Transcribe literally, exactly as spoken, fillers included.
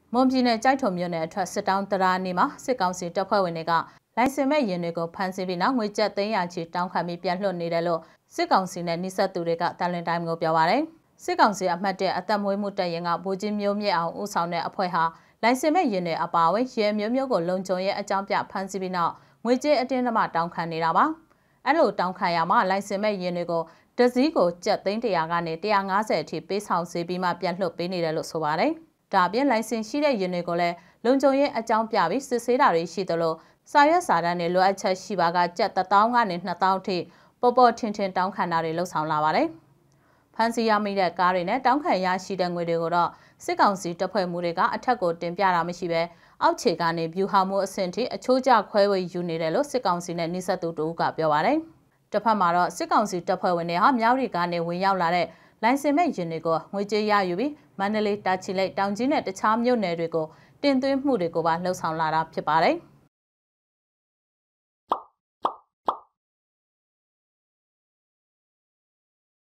မွန်ပြည်နယ်ကြိုက်ထုံမြို့နယ်အထွက်စစ်တောင်းတရာနေမှာစစ်ကောင်စီတပ်ဖွဲ့ဝင်တွေကလိုင်စင်မဲ့ရင်တွေကိုဖမ်းဆီးပြီးနောက်ငွေကျပ်သိန်းရာချီတောင်းခံပြီးပြန်လွှတ်နေတယ်လို့စစ်ကောင်စီနဲ့နှိစက်သူတွေကတန်လွင်တိုင်းကိုပြောပါရယ်စစ်ကောင်စီအမှတ်တဲ့အသက်မွေးမှုတပ်ရင်ကဗိုလ်ကြီးမျိုးမြင့်အောင်ဦးဆောင်တဲ့အဖွဲ့ဟာလိုင်စင်မဲ့ရင်တွေအပါအဝင်ရဲမျိုးမျိုးကိုလုံခြုံရေးအကြောင်းပြဖမ်းဆီးပြီးနောက်ငွေကြေးအတင်းအဓမ္မတောင်းခံနေတာပါအဲ့လိုတောင်းခံရမှာလိုင်စင်မဲ့ရင်တွေကိုတစည်းကိုကျပ်သိန်းတရာကနေတရာငါးဆယ်အထိပေးဆောင်စေပြီးမှပြန်လွှတ်ပေးနေတယ်လို့ဆိုပါတယ်ဒါပြင်လိုင်စင်ရှိတဲ့ရင်တွေကိုလည်းလုံခြုံရေးအကြောင်းပြပြီးစစ်ဆေးတာတွေရှိသလိုစာရွက်စာတမ်းတွေလိုအပ်ချက်ရှိပါကကျပ်တစ်သောင်းကနေနှစ်သောင်းထိပေါ်ပေါ်ထင်ထင်တောင်းခံတာတွေလှုပ်ဆောင်လာပါတယ်။ဖန်စီရမိတဲ့ကားတွေနဲ့တောင်းခံရရှိတဲ့ငွေတွေကိုတော့စစ်ကောင်စီတပ်ဖွဲ့မှုတွေကအထက်ကိုတင်ပြတာမရှိဘဲအောက်ခြေကနေဗျူဟာမှုအဆင့်ထိအချိုးကျခွဲဝေယူနေတယ်လို့စစ်ကောင်စီနဲ့နှိစက်သူတို့ကပြောပါတယ်။တစ်ဖက်မှာတော့စစ်ကောင်စီတပ်ဖွဲ့ဝင်တွေဟာမြောက်ရီကနေဝင်ရောက်လာတဲ့လိုင်စင်မဲ့ရင်တွေကိုငွေကြေးရယူပြီးမန္တလေးတာချီလိတ်တောင်ကြီးနဲ့တခြားမြို့နယ်တွေကိုတင်သွင်းမှုတွေကိုပါလှုပ်ဆောင်လာတာဖြစ်ပါတယ်။